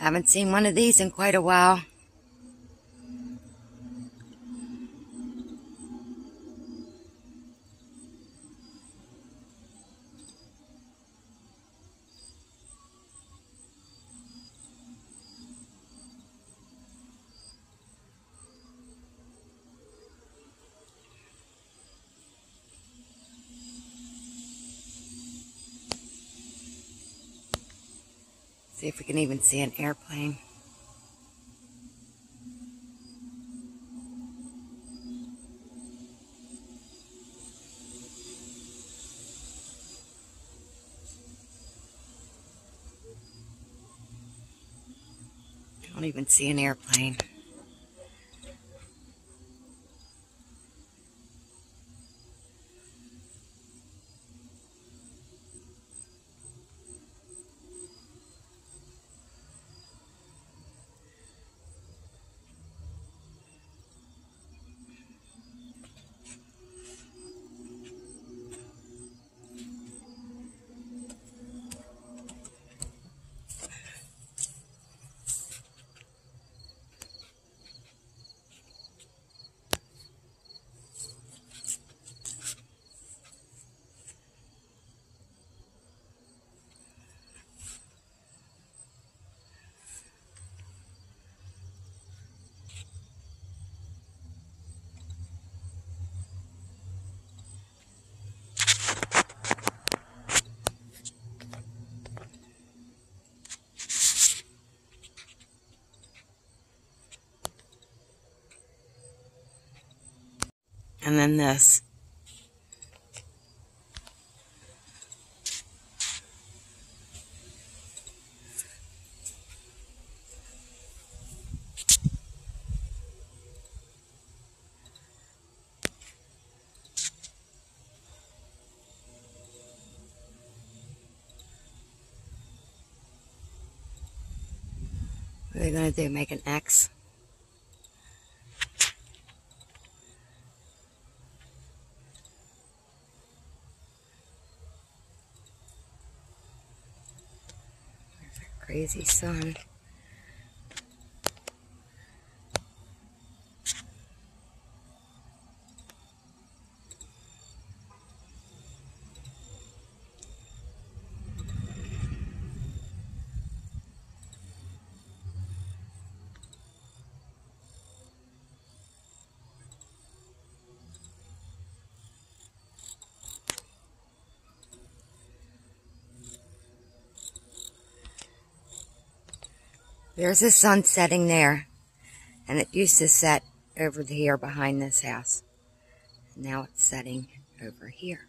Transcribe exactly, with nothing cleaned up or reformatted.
Haven't seen one of these in quite a while. See if we can even see an airplane. Don't even see an airplane. And then this. What are they going to do? Make an X? There's a crazy sun. There's the sun setting there, and it used to set over here behind this house. Now it's setting over here.